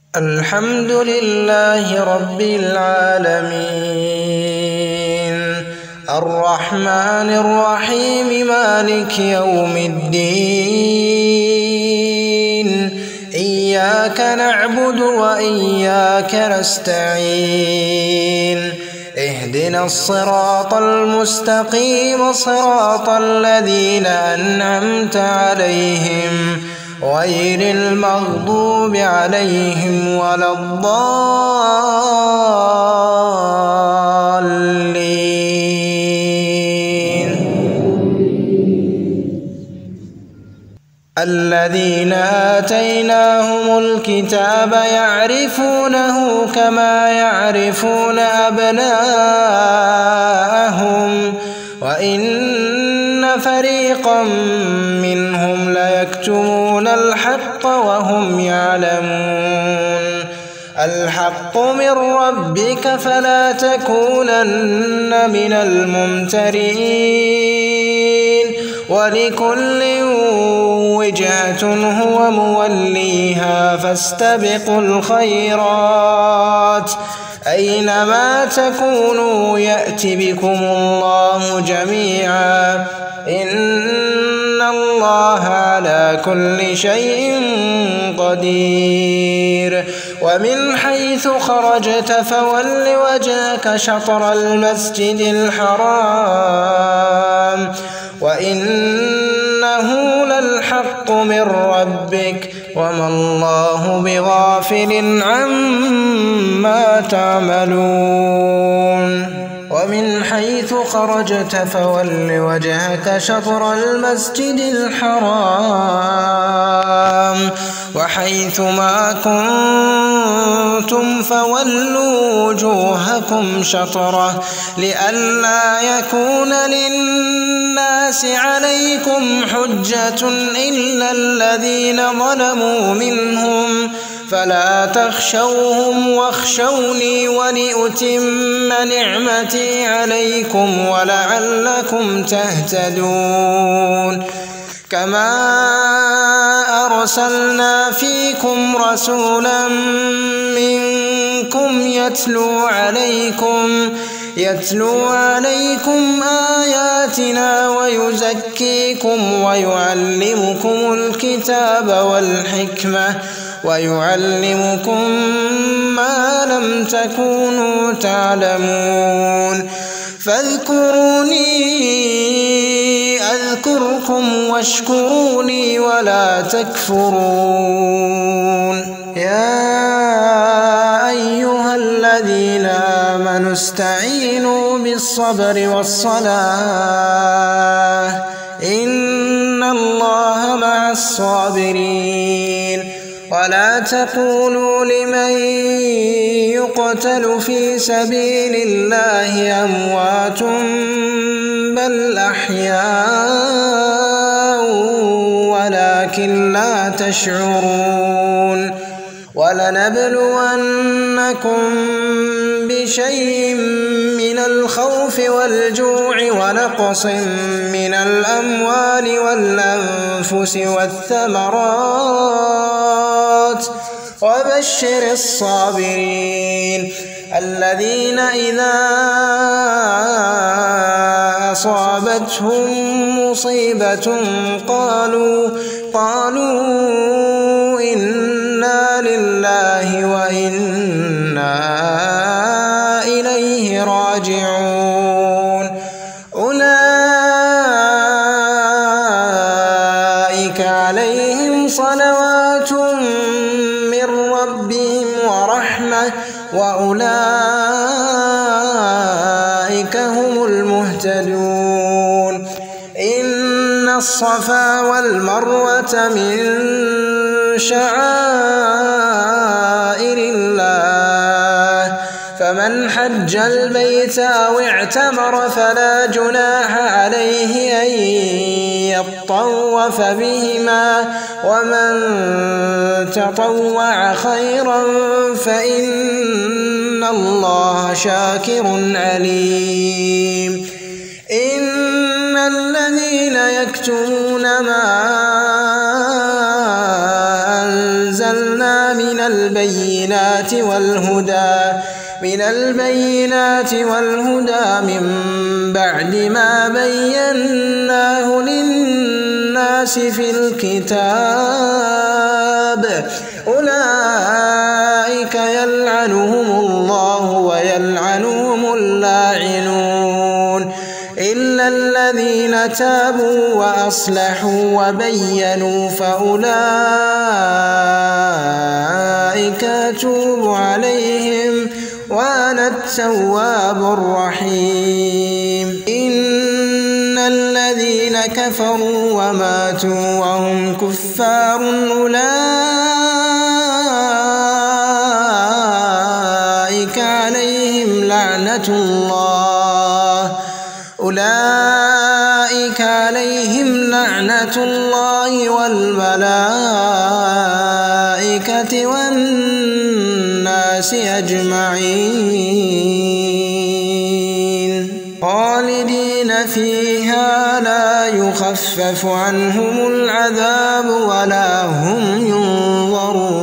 الحمد لله رب العالمين الرحمن الرحيم مالك يوم الدين إياك نعبد وإياك نستعين اهدنا الصراط المستقيم صراط الذين أنعمت عليهم غير المغضوب عليهم ولا الضالين. الذين آتيناهم الكتاب يعرفونه كما يعرفون أبناءهم وإن فريقا منهم ليكتمون الحق وهم يعلمون. الحق من ربك فلا تكونن من الممترين ولكل وجهة هو موليها فاستبقوا الخيرات أينما تكونوا يأت بكم الله جميعا إن الله على كل شيء قدير. ومن حيث خرجت فول وجهك شطر المسجد الحرام وإنه للحق من ربك وما الله بغافل عما تعملون. ومن حيث خرجت فول وجهك شطر المسجد الحرام وحيث ما كنتم فولوا وجوهكم شطره لئلا يكون للناس عليكم حجة إلا الذين ظلموا منهم فلا تخشوهم واخشوني ولأتم نعمتي عليكم ولعلكم تهتدون. كما أرسلنا فيكم رسولا منكم يتلو عليكم آياتنا ويزكيكم ويعلمكم الكتاب والحكمة ويعلمكم ما لم تكونوا تعلمون. فاذكروني أذكركم واشكروني ولا تكفرون. يا أيها الذين آمنوا استعينوا بالصبر والصلاة إن الله مع الصابرين. ولا تقولوا لمن يقتل في سبيل الله أموات بل أحياء ولكن لا تشعرون. ولنبلونكم بشيء من الخوف والجوع ونقص من الأموال والأنفس والثمرات وبشر الصابرين الذين إذا أصابتهم مصيبة قالوا إنا لله وإنا إليه راجعون. أولئك عليهم صلوات من ربهم ورحمة وأولئك هم المهتدون. إن الصفا والمروة من شعائر الله فمن حج البيت أو اعتمر فلا جناح عليه أن يطوف بهما ومن تطوع خيرا فإن الله شاكر عليم. إن الذين يكتمون ما البينات والهدى من بعد ما بيناه للناس في الكتاب أولئك يلعنهم الله ويلعنهم اللاعنون إلا الذين تابوا وأصلحوا وبينوا فأولئك أتوب عليهم وأنا التواب الرحيم إن الذين كفروا وماتوا وهم كفار أولئك عليهم لعنة الله والملائكة والناس أجمعين خالدين فيها لا يخفف عنهم العذاب ولا هم ينظرون